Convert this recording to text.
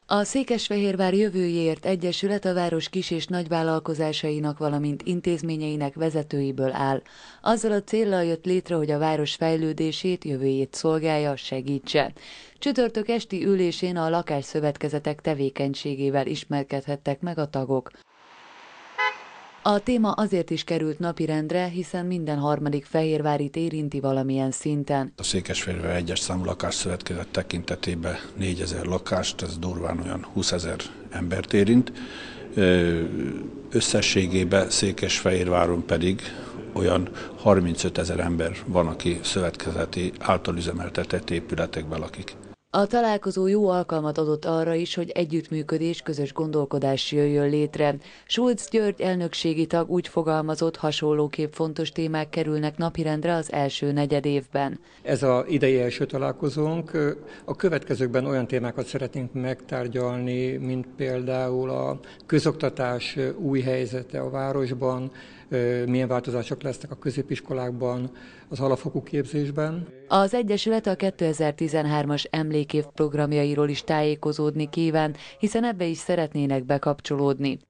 A Székesfehérvár Jövőjéért Egyesület a város kis- és nagyvállalkozásainak, valamint intézményeinek vezetőiből áll. Azzal a céllal jött létre, hogy a város fejlődését, jövőjét szolgálja, segítse. Csütörtök esti ülésén a lakásszövetkezetek tevékenységével ismerkedhettek meg a tagok. A téma azért is került napirendre, hiszen minden harmadik fehérvárit érinti valamilyen szinten. A Székesfehérvár egyes számú lakásszövetkezet tekintetében 4000 lakást, ez durván olyan 20 000 embert érint. Összességében Székesfehérváron pedig olyan 35 000 ember van, aki szövetkezeti által üzemeltetett épületekben lakik. A találkozó jó alkalmat adott arra is, hogy együttműködés, közös gondolkodás jöjjön létre. Schulz György elnökségi tag úgy fogalmazott, hasonlóképp fontos témák kerülnek napirendre az első negyedévben. Ez az idei első találkozónk. A következőkben olyan témákat szeretnénk megtárgyalni, mint például a közoktatás új helyzete a városban, milyen változások lesznek a középiskolákban, az alapfokú képzésben. Az Egyesület a 2013-as emlékév programjairól is tájékozódni kíván, hiszen ebbe is szeretnének bekapcsolódni.